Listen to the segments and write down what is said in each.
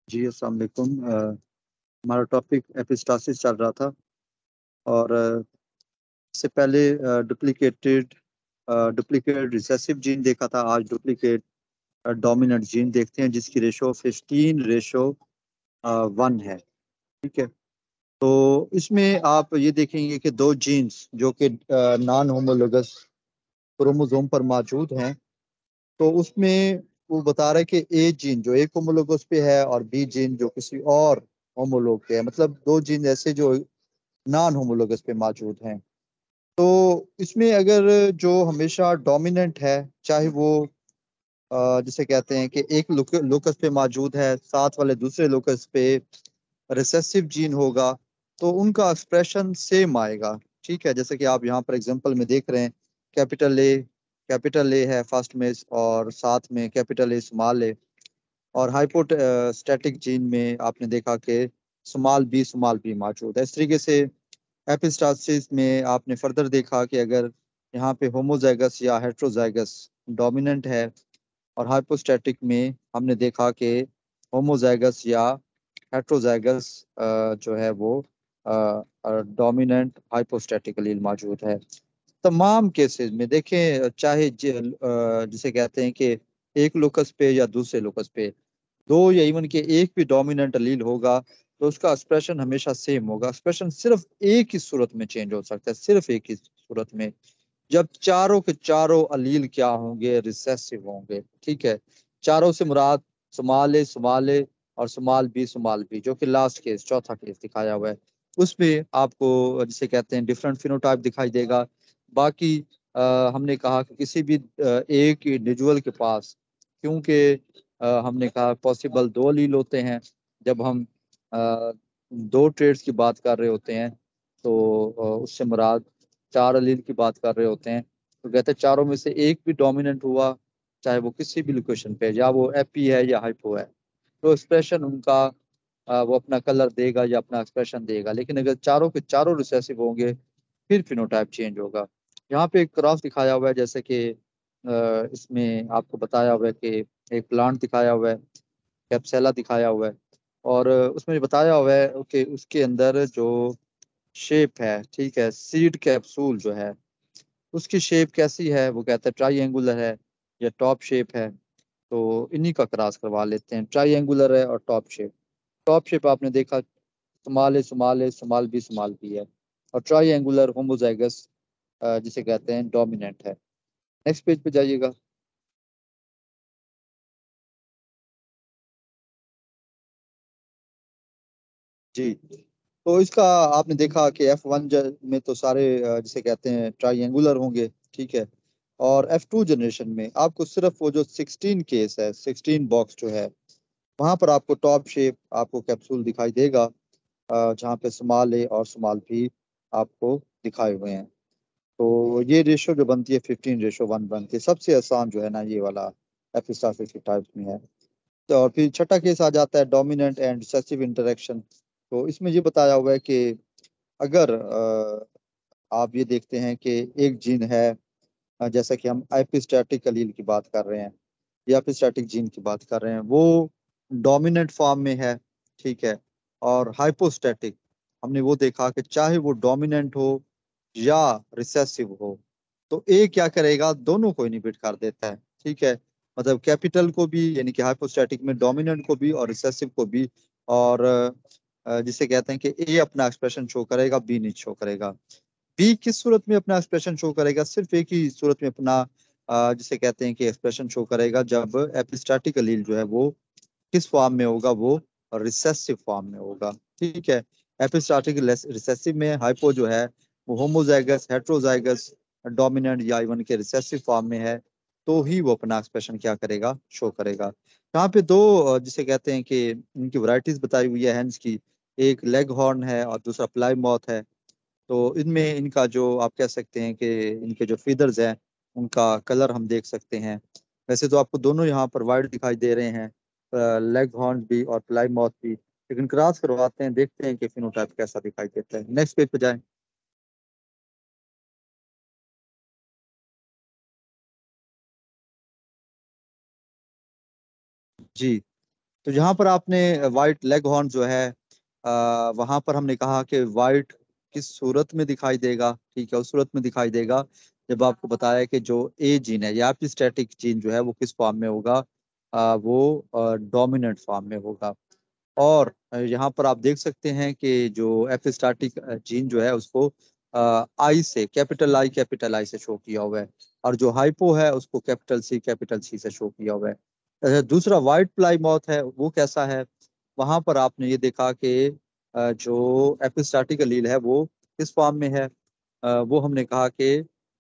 जी, अस्सलाम वालेकुम। हमारा टॉपिक एपिस्टासिस चल रहा था और इससे पहले डुप्लीकेट रिसेसिव जीन देखा था। आज डुप्लीकेट डोमिनेंट जीन देखते हैं जिसकी रेशो 15:1 है। ठीक है, तो इसमें आप ये देखेंगे कि दो जीन्स जो कि नॉन होमोलोगस क्रोमोसोम पर मौजूद हैं, तो उसमें वो बता रहा है कि ए जीन जो एक होमोलोगस पे है और बी जीन जो किसी और होमोलोग पे है, मतलब दो जीन ऐसे जो नॉन होमोलोगस पे मौजूद हैं। तो इसमें अगर जो हमेशा डोमिनेंट है, चाहे वो जिसे कहते हैं कि एक लोकस पे मौजूद है, साथ वाले दूसरे लोकस पे रिसेसिव जीन होगा, तो उनका एक्सप्रेशन सेम आएगा। ठीक है, जैसे कि आप यहाँ पर एग्जांपल में देख रहे हैं, कैपिटल ए है फर्स्ट में और साथ में कैपिटल ए स्मॉल ए। और हाइपोस्टैटिक जीन में आपने देखा कि स्मॉल बी मौजूद है। इस तरीके से एपिस्टासिस में आपने फर्दर देखा कि अगर यहाँ पे होमोजाइगस या हेट्रोजाइगस डोमिनेंट है, और हाइपोस्टैटिक में हमने देखा कि होमोजाइगस या हेट्रोजाइगस जो है वो डोमिनेंट हाइपोस्टैटिक एलील मौजूद है। तमाम केसेस में देखें, चाहे जिसे कहते हैं कि एक लोकस पे या दूसरे लोकस पे दो या इवन के एक भी डोमिनेंट अलील होगा, तो उसका एक्सप्रेशन हमेशा सेम होगा। एक्सप्रेशन सिर्फ एक ही सूरत में चेंज हो सकता है, सिर्फ एक ही सूरत में, जब चारों के चारों अलील क्या होंगे, रिसेसिव होंगे। ठीक है, चारों से मुराद स्मॉल ए और स्मॉल बी जो कि लास्ट केस, चौथा केस दिखाया हुआ है, उसमें आपको जिसे कहते हैं डिफरेंट फिनोटाइप दिखाई देगा। बाकी हमने कहा कि किसी भी एक इंडिविजुअल के पास, क्योंकि हमने कहा पॉसिबल दो अलील होते हैं, जब हम दो ट्रेड्स की बात कर रहे होते हैं, तो उससे मुराद चार अलील की बात कर रहे होते हैं। तो कहते हैं चारों में से एक भी डोमिनेंट हुआ, चाहे वो किसी भी लोकेशन पे, या वो एपी है या हाइपो है, तो एक्सप्रेशन उनका वो अपना कलर देगा या अपना एक्सप्रेशन देगा। लेकिन अगर चारों के चारों रिसेसिव होंगे, फिर फिनोटाइप चेंज होगा। यहाँ पे एक ग्राफ दिखाया हुआ है, जैसे कि इसमें आपको बताया हुआ है कि एक प्लांट दिखाया हुआ है, कैप्सेला दिखाया हुआ है, और उसमें बताया हुआ है कि उसके अंदर जो शेप है, ठीक है, सीड कैप्सूल जो है उसकी शेप कैसी है, वो कहता है ट्राई है या टॉप शेप है। तो इन्हीं का क्रॉस करवा लेते हैं, ट्राई है और टॉप शेप आपने देखा स्मॉल बी है, और ट्राई एंगुलर होमोजाइगस जिसे कहते हैं डोमिनेंट है। नेक्स्ट पेज पे जाइएगा। जी, तो इसका आपने देखा कि F1 में तो सारे जिसे कहते हैं ट्राइंगुलर होंगे। ठीक है, और F2 जनरेशन में आपको सिर्फ वो जो 16 केस है, 16 बॉक्स जो है, वहां पर आपको टॉप शेप आपको कैप्सूल दिखाई देगा, जहाँ पे स्मॉल ए और स्मॉल बी आपको दिखाए हुए हैं। तो ये रेशो जो बनती है 15:1 बनती है। सबसे आसान जो है ना, ये वाला एपिस्टासिस के टाइप्स में है। तो और फिर छठा केस आ जाता है डोमिनेंट एंड रिसेसिव इंटरेक्शन। तो इसमें ये बताया हुआ है कि अगर आप ये देखते हैं कि एक जीन है, जैसा कि हम एपिस्टैटिक एलील की बात कर रहे हैं या एपिस्टैटिक जीन की बात कर रहे हैं, वो डोमिनेंट फॉर्म में है। ठीक है, और हाइपोस्टैटिक हमने वो देखा कि चाहे वो डोमिनेंट हो या रिसेसिव हो, तो ए क्या करेगा, दोनों को इनहिबिट कर देता है। ठीक है, मतलब कैपिटल को भी, यानी कि हाइपोस्टैटिक में डोमिनेंट को भी और रिसेसिव को भी। और जिसे कहते हैं कि ए अपना एक्सप्रेशन शो करेगा, बी नहीं शो करेगा। बी किस सूरत में अपना एक्सप्रेशन शो करेगा, सिर्फ एक ही सूरत में अपना जिसे कहते हैं कि एक्सप्रेशन शो करेगा, जब एपिस्टैटिक एलील जो है वो किस फॉर्म में होगा, वो रिसेसिव फॉर्म में होगा। ठीक है, एपिस्टैटिक रिसेसिव में हाइपो जो है वो होमोजाइगस, हेट्रोजाइगस, डोमिनेंट या इवन के रिसेसिव फॉर्म में है, तो ही वो अपना एक्सप्रेशन क्या करेगा, शो करेगा। यहाँ पे दो जिसे कहते हैं कि इनकी वैरायटीज बताई हुई है हैंड्स की, एक लेग हॉर्न है और दूसरा प्लाई मॉथ है। तो इनमें इनका जो आप कह सकते हैं कि इनके जो फीदर्स हैं, उनका कलर हम देख सकते हैं। वैसे तो आपको दोनों यहाँ पर वाइट दिखाई दे रहे हैं, लेग हॉर्न भी और प्लाई माउथ भी, लेकिन क्रॉस करवाते हैं, देखते हैं कि फिनोटाइप कैसा दिखाई देता है। नेक्स्ट पेज पे जाएं। जी, तो यहाँ पर आपने वाइट लेग हॉर्न जो है वहां पर हमने कहा कि वाइट किस सूरत में दिखाई देगा, ठीक है, उस सूरत में दिखाई देगा जब आपको बताया कि जो ए जीन है या एपिस्टैटिक जीन जो है वो किस फॉर्म में होगा, वो डोमिनेंट फॉर्म में होगा। और यहाँ पर आप देख सकते हैं कि जो एपिस्टैटिक जीन जो है उसको आई से कैपिटल आई से शो किया हुआ है, और जो हाइपो है उसको कैपिटल सी से शो किया हुआ है। दूसरा वाइट प्लाईमाउथ है, वो कैसा है? वहां पर आपने ये देखा कि जो एपिस्टैटिक एलील है वो किस फॉर्म में है? वो हमने कहा कि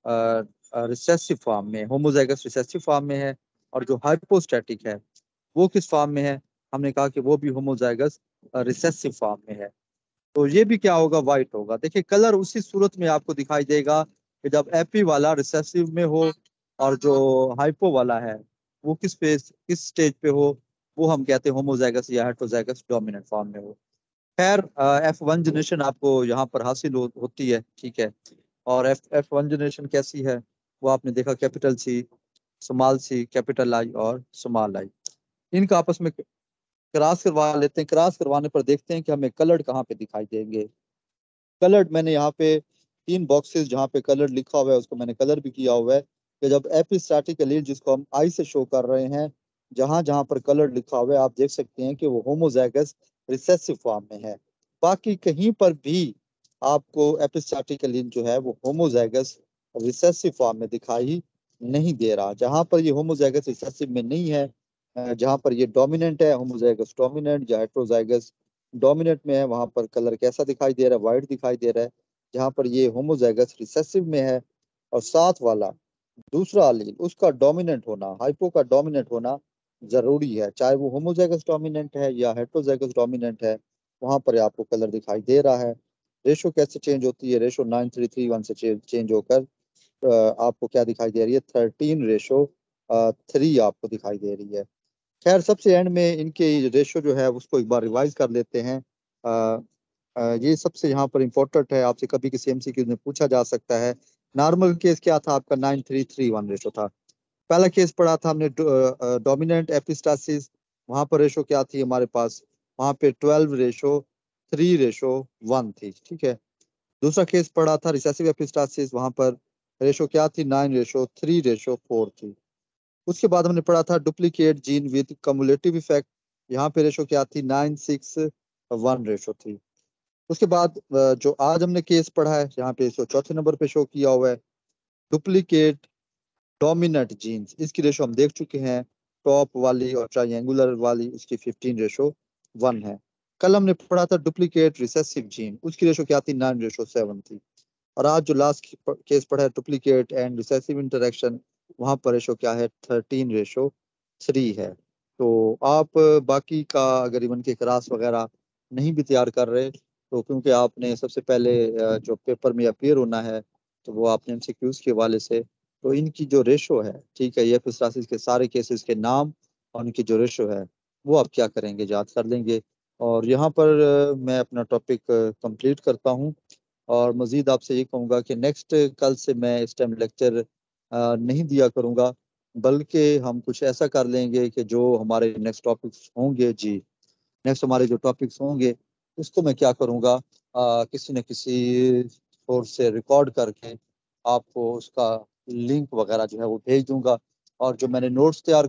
रिसेसिव फॉर्म में, होमोजाइगस रिसेसिव फॉर्म में है। और जो हाइपोस्टैटिक है वो किस फॉर्म में है? हमने कहा कि वो भी होमोजाइगस रिसेसिव फॉर्म में है। तो ये भी क्या होगा? वाइट होगा। देखिए कलर उसी सूरत में आपको दिखाई देगा कि जब एपी वाला रिसेसिव में हो और जो हाइपो वाला है वो किस स्टेज पे हो, वो हम कहते हैं होमोजाइगस या हेटेरोजाइगस डोमिनेंट फॉर्म में हो। खैर F1 जनरेशन आपको यहाँ पर हासिल होती है, ठीक है। और F1 जनरेशन कैसी है वो आपने देखा, capital C, small C, capital I और स्मॉल आई, इनका आपस में क्रॉस करवा लेते हैं। क्रॉस करवाने पर देखते हैं कि हमें कलर्ड कहाँ पे दिखाई देंगे। कलर्ड मैंने यहाँ पे 3 बॉक्सेस जहाँ पे कलर्ड लिखा हुआ है उसको मैंने कलर भी किया हुआ है कि जब एपिस्टैटिक एलील जिसको हम आई से शो कर रहे हैं, जहां जहां पर कलर्ड लिखा हुआ है आप देख सकते हैं कि वो होमोजाइगस रिसेसिव फॉर्म में है। बाकी कहीं पर भी आपको एपिस्टैटिक एलील जो है वो होमोजाइगस रिसेसिव फॉर्म में दिखाई नहीं दे रहा। जहां पर ये होमोजाइगस रिसेसिव में नहीं है, जहां पर ये डोमिनेंट है, होमोजाइगस डोमिनेंट या हेटेरोजाइगस डोमिनेंट में है, वहां पर कलर कैसा दिखाई दे रहा है? वाइट दिखाई दे रहा है। जहां पर ये होमोजाइगस रिसेसिव में है और साथ वाला दूसरा एलील उसका डोमिनेंट होना, हाइपो का डोमिनेंट होना जरूरी है, चाहे वो होमोजाइगस डोमिनेंट है या हेटेरोजाइगस डोमिनेंट है, वहां पर आपको कलर दिखाई दे रहा है। रेशो कैसे चेंज होती है? रेशो 9331 से चेंज होकर आपको क्या दिखाई दे रही है? 13:3 आपको दिखाई दे रही है। खैर सबसे एंड में इनके रेशो जो है उसको एक बार रिवाइज कर लेते हैं। ये सबसे यहाँ पर इम्पोर्टेंट है, आपसे कभी किसी एमसीक्यू में पूछा जा सकता है। नॉर्मल केस क्या था आपका? 9331 रेशो था। पहला केस पढ़ा था हमने डोमिनेंट एपिस्टासिस, वहां पर रेशो क्या थी हमारे पास? वहां पे 12:3:1 थी, ठीक है। दूसरा केस पढ़ा था रिसेसिव एपिस्टासिस, वहां पर रेशो क्या थी? 9:3:4 थी। उसके बाद हमने पढ़ा था duplicate gene with cumulative effect, यहाँ पे रेशो क्या थी? 9:6:1 रेशो थी। उसके बाद जो आज हमने केस पढ़ा है यहाँ पे इसको चौथे नंबर पे शो किया हुआ है, डुप्लीकेट डोमिनेंट जीन्स, इसकी रेशो हम देख चुके हैं, टॉप वाली और ट्राइंगुलर वाली उसकी 15:1 है। कल हमने पढ़ा था डुप्लीकेट रिसेसिव जीन, उसकी रेशो क्या थी? 9:7 थी। और आज जो लास्ट केस पढ़ा है डुप्लीकेट एंड रिसेसिव इंटरेक्शन, वहां पर रेशो क्या है? 13:3 है। तो आप बाकी का अगर इवन के क्लास वगैरह नहीं भी तैयार कर रहे, तो क्योंकि आपने सबसे पहले जो पेपर में अपियर होना है तो वो आपने एमसीक्यूज के हवाले से, तो इनकी जो रेशो है, ठीक है, ये फिस्टासिस के सारे केसेस के नाम और उनकी जो रेशो है वो आप क्या करेंगे? याद कर लेंगे। और यहाँ पर मैं अपना टॉपिक कंप्लीट करता हूँ। और मजीद आपसे ये कहूँगा कि नेक्स्ट कल से मैं इस टाइम लेक्चर नहीं दिया करूँगा, बल्कि हम कुछ ऐसा कर लेंगे कि जो हमारे नेक्स्ट टॉपिक्स होंगे, जी, नेक्स्ट हमारे जो टॉपिक्स होंगे उसको मैं क्या करूँगा, किसी न किसी सोर्स से रिकॉर्ड करके आपको उसका लिंक वगैरह जो है वो भेज दूंगा। और जो मैंने नोट्स तैयार